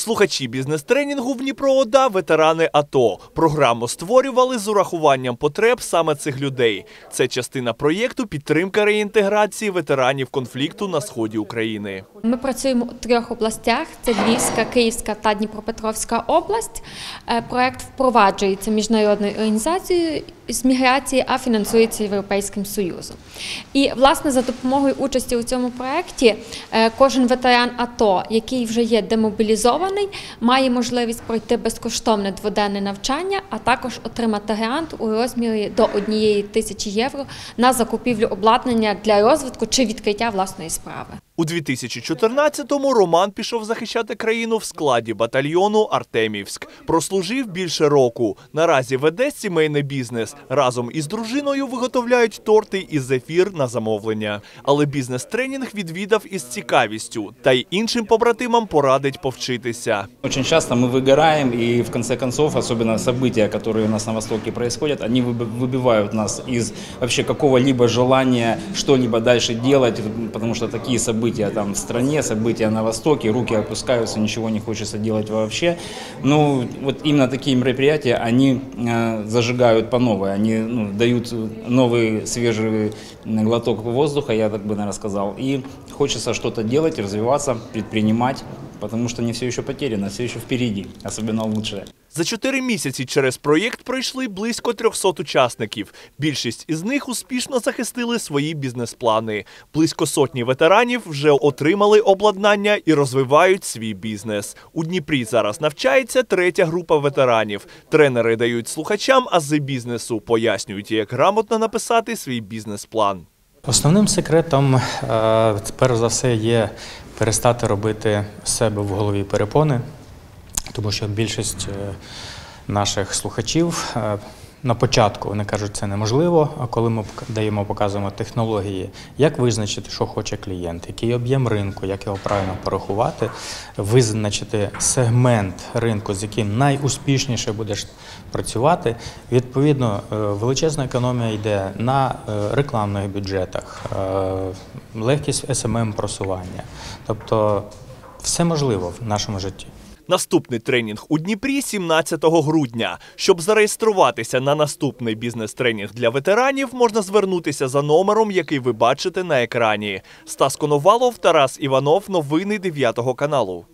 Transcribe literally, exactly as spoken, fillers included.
Слухачі бізнес-тренінгу в Дніпро-ОДА – ветерани АТО. Програму створювали з урахуванням потреб саме цих людей. Це частина проєкту «Підтримка реінтеграції ветеранів конфлікту на сході України». Ми працюємо у трьох областях – це Львівська, Київська та Дніпропетровська область. Проєкт впроваджується міжнародною організацією з міграції, а фінансується Європейським Союзом. І, власне, за допомогою участі у цьому проєкті кожен ветеран АТО, який вже є демобілізований, має можливість пройти безкоштовне дводенне навчання, а також отримати грант у розмірі до однієї тисячі євро на закупівлю обладнання для розвитку чи відкриття власної справи. У дві тисячі чотирнадцятому Роман пішов захищати країну в складі батальйону «Артемівськ». Прослужив більше року. Наразі веде сімейний бізнес. Разом із дружиною виготовляють торти і зефір на замовлення. Але бізнес-тренінг відвідав із цікавістю. Та й іншим побратимам порадить повчитися. Очень часто мы выгораем, и в конце концов, особенно события, которые у нас на Востоке происходят, они выбивают нас из вообще какого-либо желания что-либо дальше делать, потому что такие события События там в стране, события на Востоке, руки опускаются, ничего не хочется делать вообще. Ну, вот именно такие мероприятия, они э, зажигают по новой, они ну, дают новый свежий глоток воздуха, я так бы, наверное, сказал. И хочется что-то делать, развиваться, предпринимать, потому что не все еще потеряно, все еще впереди, особенно лучшее. За чотири місяці через проєкт пройшли близько трьохсот учасників. Більшість із них успішно захистили свої бізнес-плани. Близько сотні ветеранів вже отримали обладнання і розвивають свій бізнес. У Дніпрі зараз навчається третя група ветеранів. Тренери дають слухачам ази бізнесу, пояснюють, як грамотно написати свій бізнес-план. Основним секретом, перш за все, є перестати робити з себе в голові перепони. Тому що більшість наших слухачів на початку вони кажуть, це неможливо, а коли ми даємо, показуємо технології, як визначити, що хоче клієнт, який об'єм ринку, як його правильно порахувати, визначити сегмент ринку, з яким найуспішніше будеш працювати. Відповідно, величезна економія йде на рекламних бюджетах, легкість ес ем ем-просування. Тобто все можливо в нашому житті. Наступний тренінг у Дніпрі сімнадцятого грудня. Щоб зареєструватися на наступний бізнес-тренінг для ветеранів, можна звернутися за номером, який ви бачите на екрані. Стас Коновалов, Тарас Іванов. Новини дев'ятого каналу.